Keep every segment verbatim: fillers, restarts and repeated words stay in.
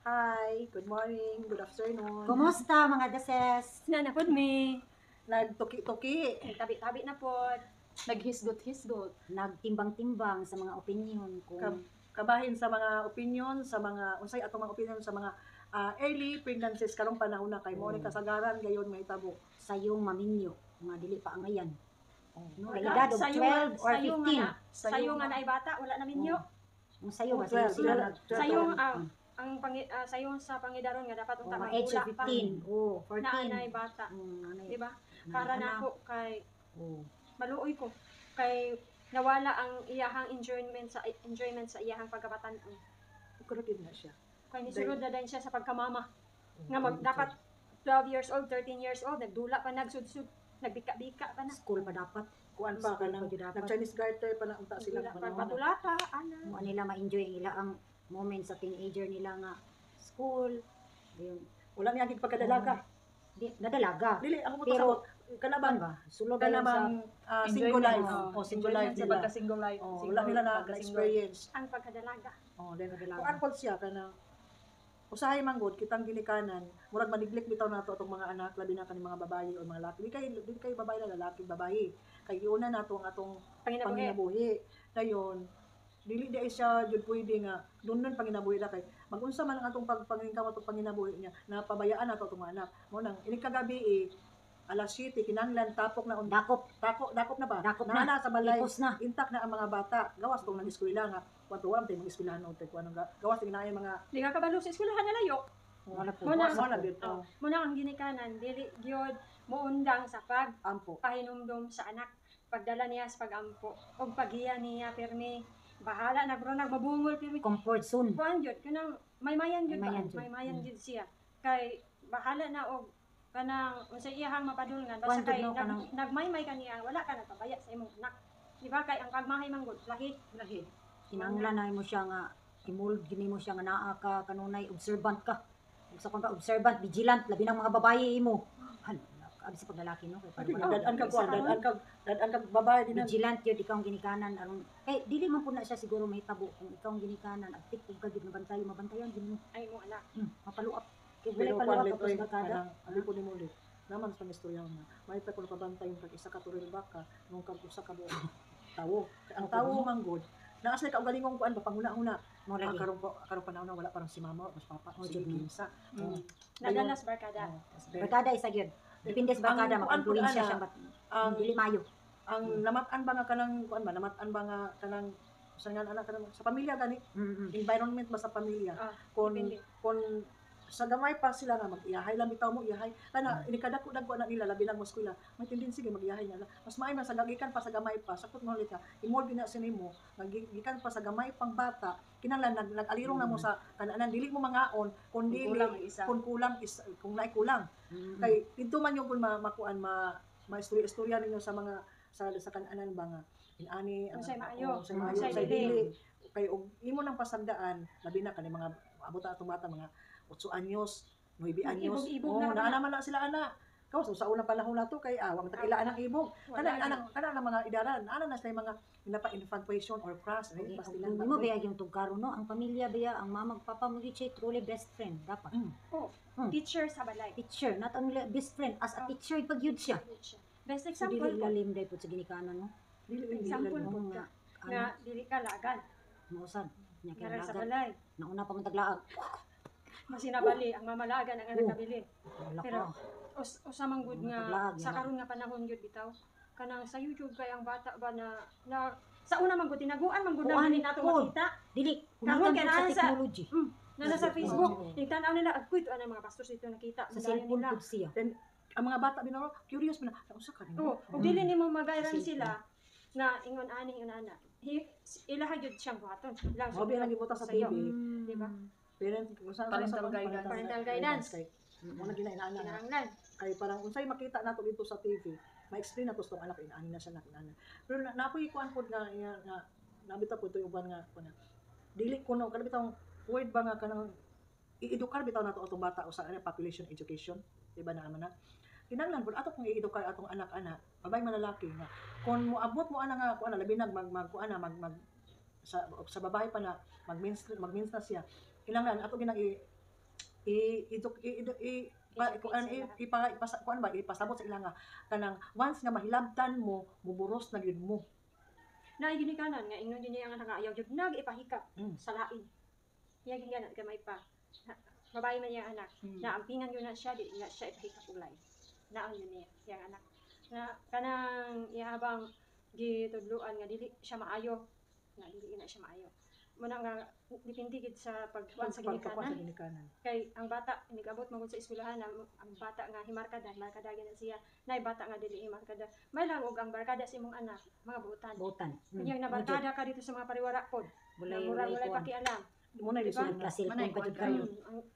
Hi, good morning, good afternoon. Kumusta mga dases? Nanapod mi. Nagtuki-tuki. Tabi-tabi na pod. Naghisgot-hisgot. Nagtimbang-timbang sa mga opinion kung Kab- kabahin sa mga opinion, sa mga, unsay atong mga opinion sa mga ah, early pregnancies karong panahon na kay mo ni Mm. kasagaran gayon may tabo. sayong maminyo, mga dili pa angayan. No, Wala, edad of sayo- twelve or sayo nga fifteen. na- Sayo nga na ay bata, wala na minyo. Ang sayo ba Oh, twelve, sila twelve, nag twelve. Sayong Mm. ang ang pangi, ah, sayong sa pangidaron nga dapat Oh, unta mga age of magula pa. fifteen, oh, Na fourteen. anay bata, Mm, anay- di ba? anay Para na anak. ako kay Oh. maluoy ko kay nawala ang iyahang enjoyment sa enjoyment sa iyahang pagkabatan. Corrected na siya. Kay nisulod na din siya sa pagkamama. Mm. Nga mag dapat twelve years old, thirteen years old, nagdula pa nagsudsud, nagbika-bika pa na. School pa dapat. Kuan pa School kanang pa dapat. nag Chinese garter pa na unta sila. Sila panahon na. pagpatulata, ana. Mo nila ma-enjoy ang ilang moment sa teenager nila nga school. Ayun. Wala niya gid pagkadalaga. Di, nadalaga. Dili ako mo Pero, sa kanabang ba? Sulod ka na lang sa namang ah, single Enjoyment, life. oh. Oh, single life Enjoyment sa nila. pagka-single life. Oh, Single- wala nila na, pagka-single. experience. Ang pagkadalaga. Oh, then Kadalaga. kuan pod siya kana usahay manggod kitang ginikanan murag maniglik bitaw nato atong mga anak labi na kani mga babayi o mga lalaki di kay di kay babayi na lalaki babayi kay iuna nato ang atong Panginabuhi. panginabuhi dayon dili di ay siya jud pwede nga dunnon panginabuhi na kay magunsa man ang atong pagpangingkaw atong panginabuhi niya napabayaan nato atong mga anak mo nang ini kagabi eh, alas siyete kinanglan tapok na Dakop. tako dakop na ba Dakop na na. sa balay Ipos na. intak na ang mga bata gawas tong nang eskwela nga wato wala tay mga eskwelahan no tay kuan nga gawas ting naay mga Di ka kabalo sa eskwelahan na layo. Wala po. Muna, wala wala bit Oh, muna ang ginikanan, dili gyud muundang sa ampo pagpahinumdum sa anak, pagdala niya sa pagampo, o paghiya niya pirmi. Bahala na bro nagbabungol pirmi. Comfort zone. Kuan jud kanang may mayan jud ba? May mayan jud. May mayan Mm. jud siya. Kay bahala na og kanang unsay iyahang mapadulngan Kuan basta jud, kay no, nag, kanang- nagmaymay kaniya wala ka nagpabaya sa imong anak. Di ba kay ang pagmahay manggod lahi lahi Kinanglan na mo siya nga imuld gini mo siya nga naa ka kanunay observant ka. Ug sa ka observant, vigilant labi ng mga babaye imo. Han, abi sa paglalaki no kay Ati, paano ba? dadan ka isa kuan, ka dadan ka, dadan ka babae din ang Vigilant yun, ikaw ang ginikanan aron eh dili man pud na siya siguro may tabo kung ikaw ang ginikanan aktik ug ka gid mabantay mabantayan gid mo. ay mo anak. Hmm, mapaluap. Kay pero wala kuan paluap litoy tapos barkada. kanang ali ko ni mo ulit. Naman sa istorya na may pa kuno pabantay yung isa ka turil baka nung kag usa ka buo. Tawo. Ang tawo manggod. Naa sa ka galingong kuan ba panguna-una. Mo Ah, lagi. karon po karon panahon na wala parang si mama mas papa Oh, si jud. kinsa. Mm. Oh. Nadalas barkada. Oh, Barkada isa gyud. Depende sa barkada Ang kuan maka-influence pud, siya ana, siya bat ang dili mayo. ang namatan ba nga kanang kuan ba namatan ba nga kanang sa nga anak kanang sa pamilya gani Mm. environment ba sa pamilya Ah, kon depende. kon sa gamay pa sila nga mag-iyahay lang bitaw mo iyahay kana ini kadako dagko na nila labi lang mo eskwela may tendency kay mag-iyahay nila mas maay man sa gagikan pa sa gamay pa sakot mo ulit ka imol gina sinimo gikan pa sa gamay pang bata kinahanglan nag nag-alirong na mo sa kananan dili mo mangaon kun dili Kulang ang isa. kun kulang is kung naay kulang Mm. kay dito man yung kun ma, makuan ma maistorya-istorya ninyo sa mga sa sa kananan ba nga inani ang Unsay maayo, unsay unsay maayo unsay dili. dili kay og imo nang pasagdaan labi na kani mga abot na atong bata mga otso anyos nueve anyos Ibog-ibog oh na naa naman na sila ana kawas sa unang panahon na to kay awang takilaan ng ibog Wala kana na. ana kana na mga idaran ana na sila mga inapa infatuation or crush right Okay, pastilan kung mo baya yung tugkaro no, ang pamilya baya, ang mama ug papa mo gyud siya truly best friend dapat. Mm. Oh, Hmm. teacher sa balay. Teacher, not only best friend, as a teacher pag yun siya. Best So example dili ko ilalim dai pud sa ginikanan no. dili dili Example dili. po. Mo nga nga ana dili ka lagan. mausad nya kay Nara sa lagan. balay. Nauna pa man taglaag. Masinabali ang mamalagan ang anak Oh. kabili. Wala Pero ka. us usamang good nga Maglaag, sa yan. karon nga panahon gyud bitaw. Kanang sa YouTube kay ang bata ba na, na sa una man gud tinaguan man gud Kuan, na dili nato kuan. makita. Dili Karon kumitan kay sa naa sa- technology. Mm, na nasa Oo. Facebook, yung tanaw nila agkuy to ana mga pastor dito nakita. Sa Sa cellphone nila. pud siya. ang mga bata binaro curious man na usa ka nimo Oh, ug dili nimo magayran Cellphone. sila nga ingon ani ingon ana. Hi- Ilaha gyud siyang buhaton. Ilang Mo bilang gibuta sa T sayo. V Di ba? parent kung saan Parental guidance. Parental guidance. kay mo na ginainana Kinahanglan. kay parang unsay makita nato dito sa T V ma-explain nato sa tong anak inaani na siya na inana pero na, napoy kuan pod nga nga, nga nabita pod to yung uban nga kuan nga dili kuno kada bitaw word ba nga kanang i-edukar bitaw nato atong bata usa ano population education di ba na man na kinahanglan pod ato kung i-edukar atong anak-anak babay man lalaki nga kung moabot mo ana nga kuan na labi nag mag mag kuan na mag, mag sa sa babae pa na mag-menstruate mag-menstruate siya kinahanglan ato ginang i i ito i, i, i pa, kuan i, ipa, ipasa, kuan ba ipasabot sa ila nga kanang once nga mahilabtan mo muburos na gyud mo. Na ginikanan nga ingon din niya ang anak nga ayaw jud nag ipahikap Mm. sa lain. Iya gingan gamay pa. Na- Babae man niya anak. Mm. Na ampingan yun na siya di na siya ipahikap ulay. Naon yun niya yang anak. Na kanang ihabang gitudluan nga dili siya maayo. Na dili na siya maayo. Muna nga dipindi gid sa pagkuan sa Pagpakuan sa ginikanan. ginikanan. Kay ang bata nigabot mo gud sa eskwelahan ang, ang bata nga himarkada himarkada gyud siya. Nay bata nga dili himarkada. May lang og ang barkada sa imong anak mga buutan. Butan. Kunyang nabarkada ka dito sa mga pariwara pod. Bulay Mura bulay mulay kuan. pakialam. Mo na Diba? isulat Klase Manay, ko pa jud kuwan kayo. Mm, ang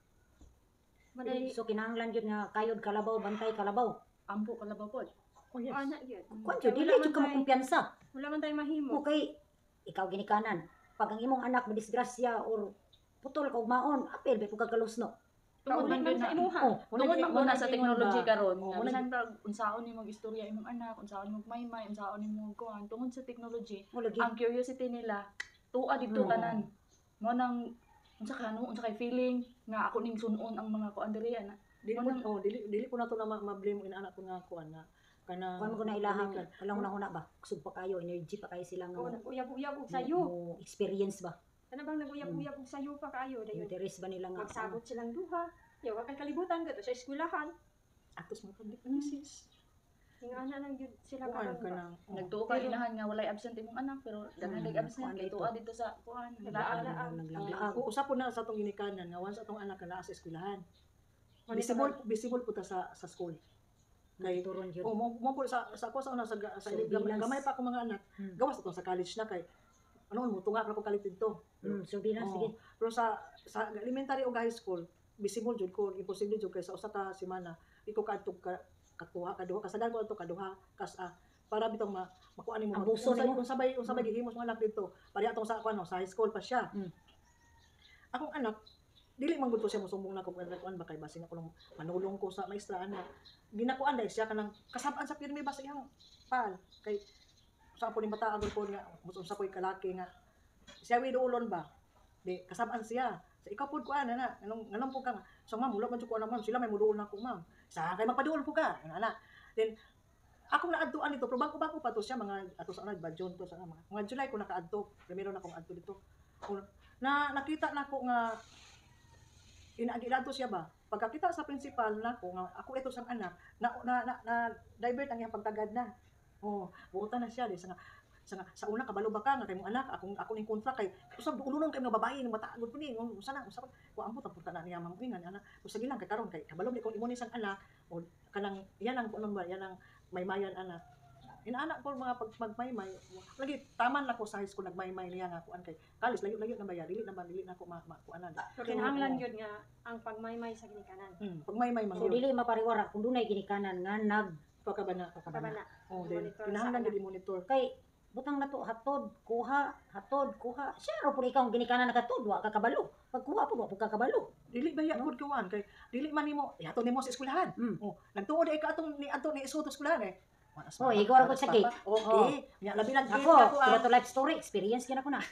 Manay So kinahanglan jud nga kayod kalabaw bantay kalabaw. Ampo kalabaw pod. Oh yes. ana gyud. Kuan jud dili Wala jud ka man tay- makumpiyansa. Wala man tay mahimo. Okay, ikaw ginikanan. Pag ang imong anak madisgrasya or putol ka og maon, apil ba pag kalusno. Tungod Kauban man man gyud sa na. imuha. Oh, Tungod man muna sa technology karon. Oh, Nga muna- bisan pag unsaon nimong istorya imong anak, unsaon nimong maymay, unsaon nimong kuan tungod sa technology. mo lagi. Ang curiosity nila tuwa dito Mm. tanan. Mo nang unsa ka no, unsa kay feeling nga ako ning sunon ang mga kuan diri ana. Dili Manang- ko oh dili dili ko na to na ma- ma-blame ina anak ko nga kuan na kana Kuan mo ko na ilahang walang una ba? Kusog pa kayo, energy pa kayo sila nga. O nag-uyab-uyab og mo- sayo. mo experience ba? Kana bang nag-uyab-uyab og sayo pa kaayo dayon. Interest ba nila nga? Magsabot silang duha. Yaw wa kay kalibutan gato sa eskwelahan. atos mo kan di sis. Ingana lang gyud sila Kuan karon. kanang Nagtuo ka inahan nga walay absent imong anak pero daghan Mm, nag absent kuan kay dito. tuwa dito sa kuan. Naglaag-laag. Naglaag. Ang usap po na sa atong ginikanan nga once atong anak na sa eskwelahan. Ano Visible visible po ta sa sa school. Kay Turon jud. oh mo mo po sa sa ako sa una sa, ga- sa Surveillance. gamay, gamay pa ako mga anak. Hmm. Gawas atong sa college na kay ano mo tunga ra ko kalit dito. Mm, surveillance Oo. sige. Pero sa sa elementary o high school, visible jud ko, imposible jud kay sa usa ka semana iko kadtog ka katuha kaduha kasagan ko ato kaduha kas ah, para bitong ma makuha nimo Ang buso nimo. kung sabay kung sabay gihimo sa mga anak dito. Pari atong sa kuan no, sa high school pa siya. Mm. Akong anak dili man gud ko siya mosumbong na ko kuan ba kay basin ako lang manulong ko sa maestra ana. Ginakuan dai siya kanang kasab-an sa pirmi ba sa iyang pal kay sa po ni bata agol po nga musa ko'y kalaki nga siya wi ulon ba di kasab-an siya sa ikaw pud kuan ana anong anong po ka nga so ma'am wala man jud ko ana ma'am sila may muduol na ko ma'am sa kay magpaduol po ka ana then ako na adtuan dito pero bago bago pa to siya mga ato sa ano ba June to sa mga mga July ko nakaadto primero na akong adto dito O, na nakita na ko nga inaagilad to siya ba pagkakita sa principal na ko nga ako ito sang anak na na na, na divert ang iyang pagtagad na oh buotan na siya di sa nga sa, nga- sa una kabalo ba ka nga kay mong anak akong ako ning kontra kay usab ululong kay mga babae ning mataagod po ni usa na usa ko ang puta puta na niya mamuingan ana usa gilang kay karon kay kabalo ni kung imo ni sang anak o kanang yan ang kuno ba yan ang maymayan anak inaanak ko mga pag magmaymay lagi taman na ko sa high school nagmaymay niya nga kuan kay kalis layo layo na ba ya dili naman dili na ko ma, ma kuanan Pero kinahanglan gyud nga ang pagmaymay sa ginikanan. hmm pagmaymay man So yun dili mapariwara kung dunay ginikanan nga nag pagkabana Kabana. oh din Monitor sa kinahanglan anak. gyud i-monitor kay butang nato hatod kuha hatod kuha siya ro pud ikaw ang ginikanan nakatod wa ka kabalo pag kuha pud wa pud ka kabalo. dili ba ya pud kuan kay dili man nimo ihato nimo sa eskwelahan Mm. oh nagtuod ay ka atong ni ato ni isuto eskwelahan eh Wanas Oh, papa, ikaw ra wanas sa papa. cake. Okay. Nya labi lang cake Ako, ako kaya ah. to life story, experience gyud ako na.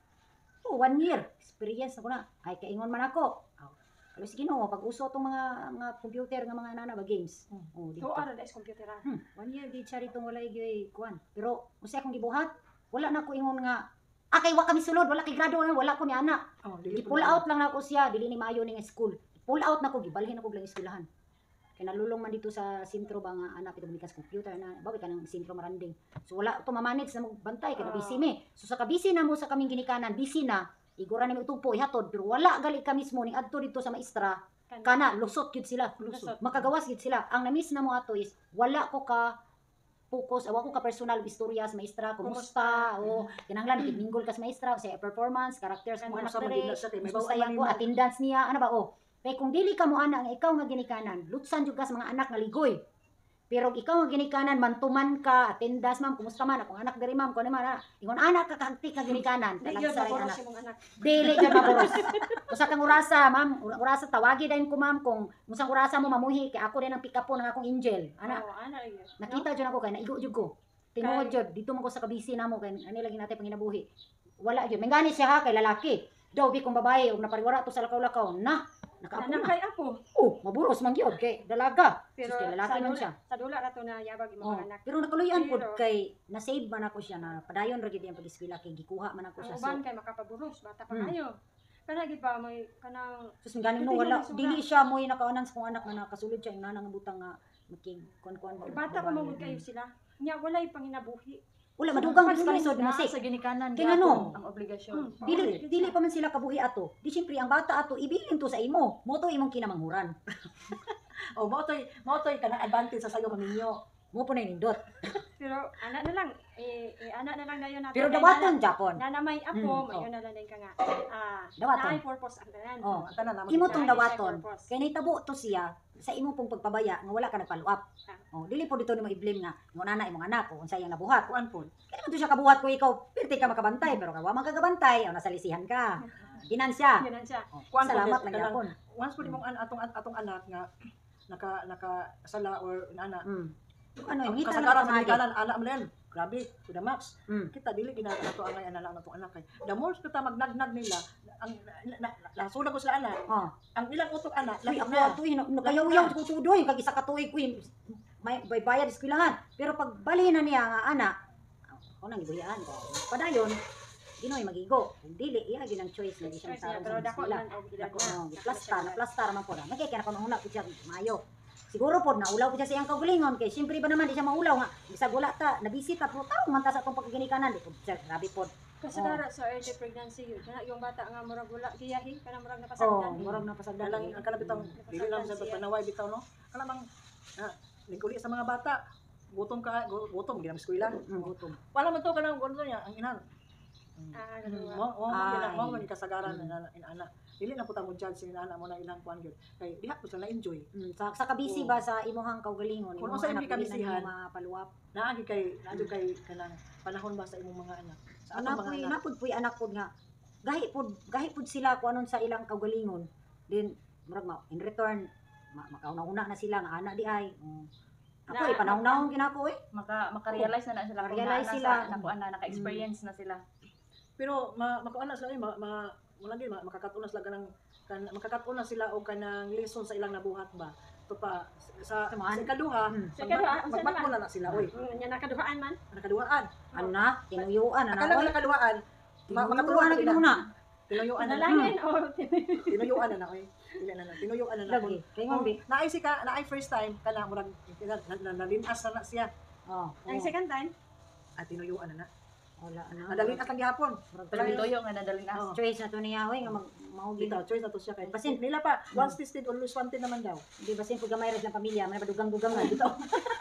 Oh, one year, experience ako na. Ay kaingon man ako. Oh. Pero sige no, pag uso tong mga mga computer nga mga nana ba games. Hmm. Oh, dito. So ara des computeran. Hmm, one year gid siya rito wala gyud kuan. Pero usa akong gibuhat, wala na ko ingon nga ah kay wa kami sulod, wala kay grado na, wala ko ni ana. Oh, dili Gi-pull out lang na ako siya, dili ni maayo ning school. Pull out na ko, gibalhin ako lang eskwelahan. Kay nalulong man dito sa sentro ba nga anak ito bulikas computer na bawi ka ng sentro maranding. So wala to mamanage na mo bantay kay Ah. busy mi. So sa kabisi na mo sa kaming ginikanan, busy na. Igura ni mo tupo ihatod pero wala gali ka mismo ning adto dito sa maestra. Kana lusot gyud sila. Lusot. Makagawas gyud sila. Ang na-miss na mo ato is wala ko ka focus, awa ko ka personal istorya sa maestra, kumusta, o kinahanglan mingle ka sa maestra, sa performance, character sa mga anak sa dere. magila siya kay may Gusto bawaan yan ko, man attendance niya, ano ba, oh. Kaya kung dili ka mo anak, nga ikaw nga ginikanan, lutsan jud ka sa mga anak nga ligoy. Pero ikaw nga ginikanan, mantuman ka, attendance ma'am, kumusta man, akong anak diri ma'am, kuno man, ah. Ingon anak ka kahagtik nga ginikanan, Di kanang gyud sa rin maboros anak. imong anak. Dili jud maboros. Usa kang urasa, ma'am, urasa tawagi dayon ko ma'am kung unsang urasa mo mamuhi kay ako din ang pick up po ng akong angel. Ana, Oo, ana gyud. nakita jud ako kay naigo jud ko. Tinuod jud dito man ko sa kabisi namo kay ani lagi natin panginabuhi. Wala jud. Mengani siya ha kay lalaki. Daw bi kung babae ug napariwara to sa lakaw-lakaw na Nakaapo Anak na. kay apo. Oh, maburos man gyud kay dalaga. Pero Sus, kay lalaki sa man dula, siya. sa dula ra to na yabag imong Oh, mga anak. pero nakaluyan pod Pero- kay na-save man ako siya na padayon ra gyud ang pag-eskwela kay gikuha man ako Ang siya. So, uban kay makapaburos, bata pa Hmm. kayo. Kana gid ba may kanang sus ganin mo Pwede wala yun, isura. dili siya mo'y nakaunan sa kong anak na nakasulod siya ing nanang butang nga making kon-kon ba. bata pa mo kayo sila. Nya walay panginabuhi. Wala madugang Pag- sa kalisod mo Naa sik. sa ginikanan Kaya gyapon ano? ang obligasyon. Hmm. Dili dili pa man sila kabuhi ato. Di syempre ang bata ato ibilin to sa imo. Mo to imong kinamanghuran. Oh, mao toy mao toy kanang advantage sa sayo maminyo. Mo po na nindot. Pero ana na lang eh, eh ana na lang dayon nato. Pero Kay dawaton Japon. na na may apo, Hmm, mayon na lang din ka nga. Ah, Dawaton. naay purpose ang tanan. Oh, Ang tanan naman. imo Naay tong siya dawaton. purpose. Kay nahitabo to siya sa imong pong pagpabaya nga wala ka nag-follow up. Ah. Oh, dili po dito nimo i-blame nga imong nana imong anak o unsay ang nabuhat. Kuan pod. Kaya naman to siya kabuhat ko ikaw, perti ka makabantay pero kawa man kagabantay o nasalisihan ka. Ginansya. Yun ang siya. Oh, Kuan po, salamat yes, lang kanang- yapon. Once po mong an- atong atong anak nga naka naka sala or inana. Mm. Ano yung Ang ngita kasagaran na sa kamagi. kanan anak mo len. Grabe, to the max. Mm. Kita dili ginagawa ato ang anak na atong anak kay. The more kita magnagnag nila, ang nasulag ko sila anak. Oh. Ang ilang utok anak, Uy, lahi ako na. ato yun, nakayaw-yaw ko tudoy, kag isa ka tuig ko yun, may may bayad eskwelahan. Pero pag bali na niya nga anak, ako nang ibuyaan ko. Padayon, ginoy magigo. Kung dili, iya gyud ang choice nga di siya Choice niya, masarong pero sa dako eskwela. man og edad Dako na. no, plastar, na plastar man po na. Magkaya na ko una ko siya maayo. Siguro po naulaw ko siya sa iyang kaugalingon kay siyempre ba naman di siya maulaw nga bisag wala ta nabisita pero tarong man ta sa atong pagkaginikanan di po siya grabe po. Kasagara sa early pregnancy yun. Kana yung bata nga murag wala giyahi, kana murag Oh, napasagdan. murag na pasagdan. Dalang ang kana bitaw dili lang sa panaway bitaw no. Kana bang ah, niguli sa mga bata. Gutom ka, gu- gutom ginam eskwela. Mm, gutom. Wala man to kanang gusto niya ang inan. Ah, Mm, ganun. Mo mo Ay. mo man kasagaran Mm. na inana. Dili na putang mo judge sila anak mo na ilang kuan gyud. Kay diha po sila na-enjoy. Mm, sa sa kabisi Oo. ba sa imuhang kaugalingon, Kung imong unsa anak imong dili na kabisihan, nimo mapaluwap. Naagi kay naagi kay kanang panahon ba sa imong mga anak. Sa atong Anak mga puy, anak. napud puy anak pud nga gahi pud gahi pud sila kung anon sa ilang kaugalingon. Then murag ma in return ma, makauna-una na sila nga ana di ay. Mm. Ako Na- eh panahon-nahon ginako eh. Maka maka-realize na na sila kung Maka-realize naa na sila. sa nako ana naka-experience na sila. Pero ma makuana sila eh, ma, ma wala gyud ma, makakatuna sila kanang kan makakatuna sila og kanang lesson sa ilang nabuhat ba. Ito pa sa Tamaan. sa ikaduha, Mm. Sa ikaduha, unsa magbat naman? mo na na sila oy. Mm, nya nakaduhaan man. Nakaduhaan. Ano na? Tinuyuan na Akala na. ko nakaduhaan. Ma Tinuyuan makatuluan na na gid na. Tinuyuan na na. Analangin o Tinuyuan na na oy. Dili na na. Tinuyuan na na. Lagi. Kay Kung ngombe. naay si ka, naay first time kana murag nalinas na na siya. Oh. ang second time. At tinuyuan na na. Wala na. Nadalinas lang gihapon. Murag Pero toyo nga nadalin as. Oh. choice na to niya oy nga mag mahugi Bitaw, choice na to siya kay. Basin. Nila pa, once tested, always wanted naman daw. Di ba sin pud gamay ra sa pamilya, may padugang-dugang na dito.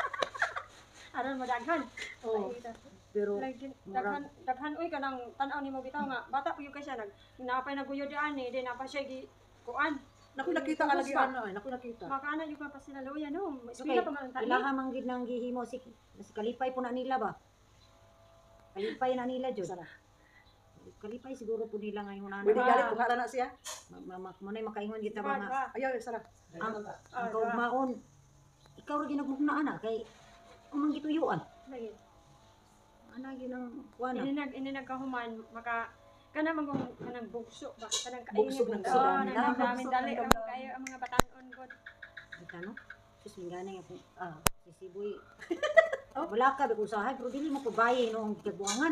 Aron madaghan. Oo. Pero Like, daghan daghan uy kanang tan-aw nimo bitaw nga bata puyo kay siya nag napay naguyod ani di napay siya gi kuan. Naku nakita ka lagi ano eh, naku nakita. Makana yung pa sila loya no. okay, Eskwela pa man tani. ilaha man gid nang gihimo si si kalipay po na nila ba? Kalipay na nila jud. Sara. Kalipay siguro po nila ngayon na. Pwede galit kung na siya. Mo na makaingon kita ba nga Ayaw, Sara. ang Ah, ang kaugmaon. Ikaw ra ginagmugna ana kay umang gituyuan. Lagi. Ana gyud ang kuana. Ini nag ini nagkahuman maka kana man kung kanang bugso ba kanang kaini Bugsog ng bugso damdamin. nang Ah, damdamin bugsog dali ng ra damdamin. kayo ang mga batanon gud. Ika no? Sus mingana nga po. Ah. Si Siboy. Wala ka ba usahay pero dili mo ko bayi noong kagbuangan.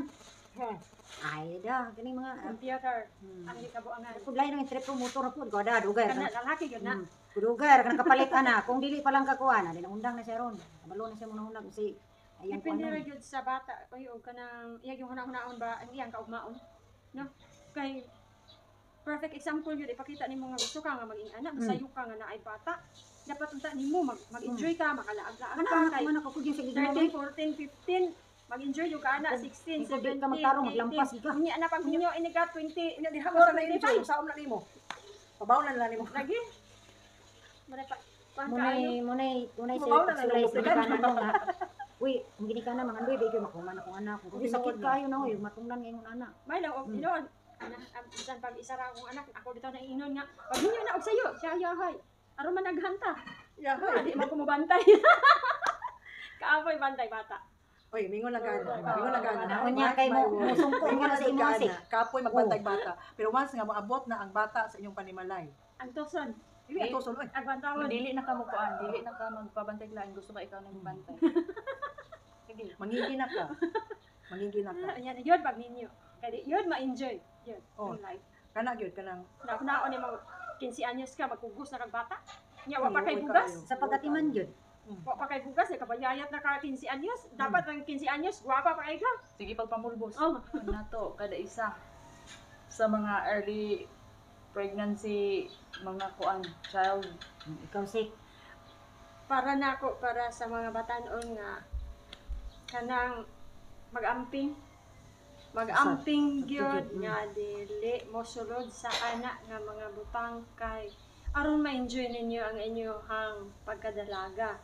Ay da kaning mga Ang theater hmm. ang gikabuangan. Pud lain ang trip motor na pud kada dugay. Kana lalaki gud na. Hmm. Kudugar kanang kapalit ana kung dili pa lang kakuan na undang na siya ron. Kabalo na siya muna unang si ayan ko Depende ra ano. gyud sa bata kayo og kanang iyang yung hunahunahon ba ang iyang kaugmaon. No? Kay perfect example yun ipakita nimo nga gusto ka nga maging anak, Mm. masayo ka nga naay bata. Dapat unta nimo mag mag-enjoy ka, makalaag-laag Ano ka anak kay man ako kung sa thirteen, gigmay. fourteen, fifteen mag-enjoy yung ka anak, Ikaw- sixteen, ikaw din seventeen, ka magtarong, maglampas eighteen. ka. Unya na pag minyo ini ka twenty, Ina diha four, mo sa na twenty-five. Saom na nimo. Pabaw na nila nimo. Lagi. Mara pa pang kayo. Munay munay munay Mabaw na sa lang sulay yung sa luplikan. kanan mo nga. Uy, kung gini ka na mga andoy bigay makuman akong anak. Kung Okay, sakit nawad na. kayo na uy, matungdan ngayon anak. May lang og Mm. inon. Ana ang bisan pag isa ra akong anak, ako dito na inon nga. Pag minyo na og sayo, siya yahay. Aron man naghanta. Yeah, Ah, di man ko mabantay. Kaapoy bantay bata. O Oy, mingon lang gana. Mingon lang gana. Ano niya kay mo musungkot nga na sa imo si. Kapoy magbantay bata. Pero once nga moabot na ang bata sa inyong panimalay. Ang tuson. Dili ato sul oy. Agbantawan. Dili na ka mo kuan, dili na ka magpabantay lain, gusto ka ikaw nang bantay. Sige. Mangigi na ka. Mangigi na ka. Yan, yun pag ninyo. Kaya yun ma-enjoy. Yun, Oh. yung life. Kana gyud kanang Nakunaon ni mga fifteen anyos ka, magkugos na kag bata. Nya, wa Uy, pa kay uy, bugas. kaayo. Sa pagkatiman yun. Wa pa kay bugas, eh, kabayayat na ka fifteen anyos. Dapat ang fifteen anyos, guwapa pa kay ka. Sige pagpamulbos. Oh. Na to kada isa sa mga early pregnancy mga kuan child. Ikaw si Para na ako, para sa mga batanon nga, kanang mag-amping. Mag-amping Sa- gyud sa- nga dili mo sulod sa anak nga mga butang kay aron ma-enjoy ninyo ang inyong pagkadalaga.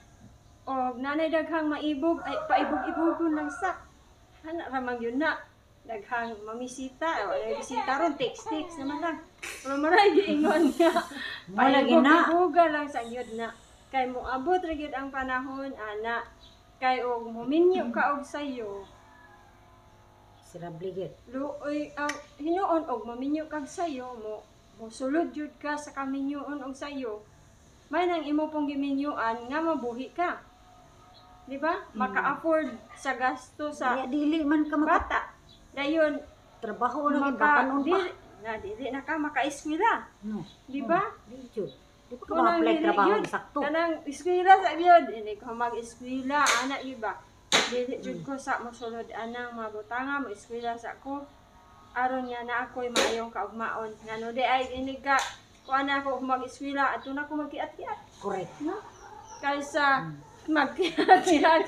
O nanay daghang maibog ay paibog-ibogon lang sa ana ramang yun na daghang mamisita o ay bisita ron text text naman lang. Pero maray giingon nga mo lagi na. paibog-iboga lang sa gyud na kay moabot ra gyud ang panahon ana kay og muminyo ka og sayo Sirable gyud. luoy ang hinuon og maminyo kag sayo mo mosulod jud ka sa kaminyoon og sayo may nang imo pong giminyuan nga mabuhi ka di ba maka-afford sa gasto sa Kaya dili man ka maka bata dayon trabaho na gyud maka batanon pa. dili na dili na ka maka-eskwela No. di ba Dili gyud. Di pa ka Kunang ma-apply dili trabaho yun. sakto. kanang eskwela sa gyud ini ko mag-eskwela ana iba dili jud ko sa mosulod anang mabutanga mo eskwela sa ko aron nga na ako'y maayong kaugmaon ngano di ay ini ka kuan ako mag-eskwela ato na ko magkiat-kiat Correct. no kaysa magkiat-kiat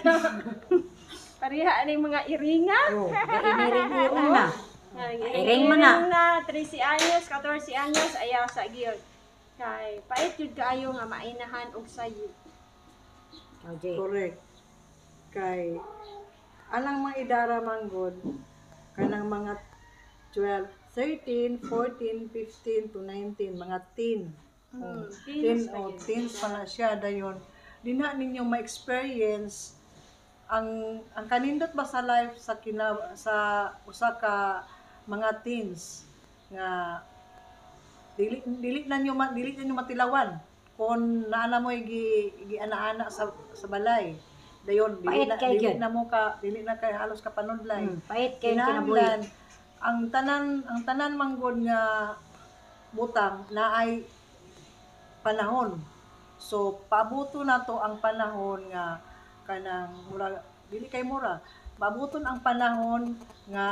pariha ning mga iringa Oh, gainiring-iring na. Iring mo Iring na. na thirteen anyos, fourteen anyos ayaw sa gyud kay pait jud kaayo nga mainahan og sayo Ikaw, Jay. correct. Kay alang mga idara manggod kanang mga twelve, thirteen, fourteen, fifteen to nineteen mga teen. Hmm, Teen teens pa o yun. teens pa na siya dayon. Di na ninyo ma-experience ang ang kanindot ba sa life sa kina sa usa ka mga teens nga dili dili na nyo ma- dili na nyo matilawan kung naana mo gi gi ana-ana sa sa balay dayon dili Pait na kay dili gyud. na mo ka dili na kay halos ka panudlay. Hmm, pait kay kinabuhi. Kinahanglan ang tanan ang tanan manggod nga butang na ay panahon. So pabuto na to ang panahon nga kanang mura dili kay mura. Pabuton ang panahon nga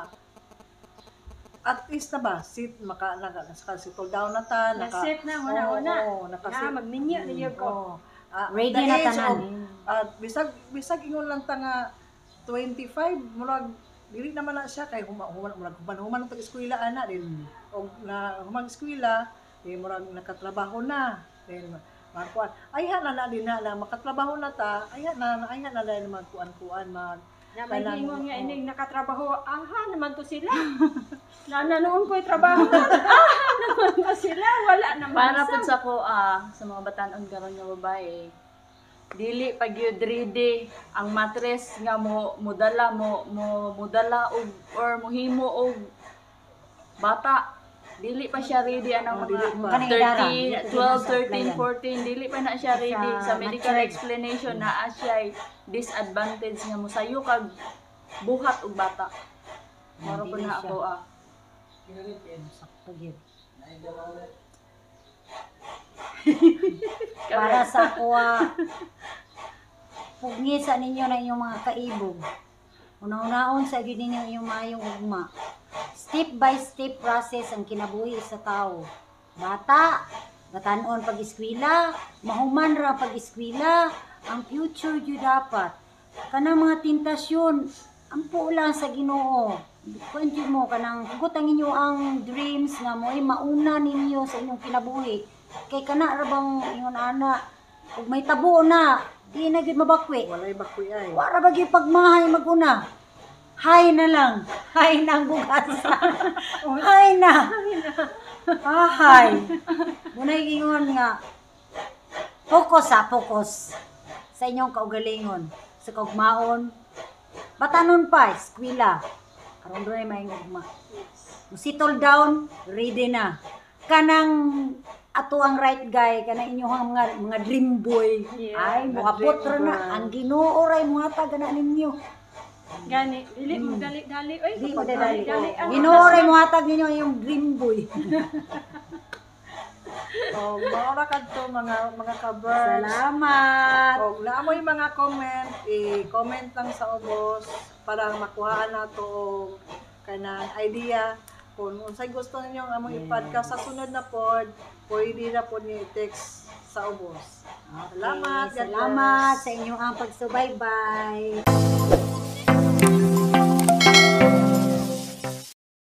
at least na ba sit maka naka settle down na ta naka Na-set na, una-una. Oo, naka Na, magminyo na yun ko. Oo. Ah, Ready the na age tanan. of- at bisag bisag ingon lang ta nga twenty-five murag dili naman na siya kay huma human murag human human tag eskwela ana din og na humang eskwela di murag nakatrabaho na then magkuan ayha na na din na, na makatrabaho na ta ayha na ayha na na magkuan-kuan mag Na may Kanang- hingon nga oo. ining nakatrabaho, aha naman to sila. na nanoon ko'y trabaho, aha naman to sila, wala naman Para sa- pud sa ko ah, sa mga batanon karon nga babae. Dili pag yun ready ang mattress nga mo mudala mo mo mudala og or mohimo og bata. Dili pa siya ready anang Oh, dili mga pa. Kanang idara, thirteen, dili pa twelve, sa thirteen, applyan. fourteen, dili pa na siya ready Sa sa medical matured. explanation na siya disadvantage nga mosayo kag buhat og bata. Maro ko Dili na siya. ako ah. Sakto gyud. Para sa kuha pugngisa ninyo na inyong mga kaibog. Una-unaon sa gyud ninyo inyong maayong ugma. Step by step process ang kinabuhi sa tao. Bata, batanon pag-eskwela, mahuman ra pag-eskwela, ang future gyud dapat. Kanang mga tentasyon, ampo lang sa Ginoo. Kung gyud mo kanang hugot ang inyo ang dreams nga mo'y mauna ninyo sa inyong kinabuhi. Kay kana ra bang ingon ana, ug may tabo na, di na gyud mabakwi. walay bakoy ay Wala ba gyud pagmahay maguna? Hay na lang. Hay na ang bugas. Hay na. Ah, hay. Munay gingon nga. Focus ha, focus. Sa inyong kaugalingon. Sa kaugmaon, batanon pa, eskwela. Karon doon ay maingog ma. Settle down, ready na. Kanang ato ang right guy, kanang inyong mga mga dream boy. Yeah, Ay, mga moabot dream ra na. boy. Ang Ginoo ray mga taga ninyo. Gani, dili mo dali-dali oy. Di mo dadali. Dali ang Ginoo ray mga tag ninyo yung dream boy. Oh, maura kadto mga mga kabers. Salamat. Og naamoy mga comment, i-comment lang sa ubos para makuhaan nato og kanang idea kung unsay gusto ninyong among i-podcast sa sunod na pod, pwede na pod niyo i-text sa ubos. Salamat. Okay, God salamat bless. sa inyong ang pagsubaybay.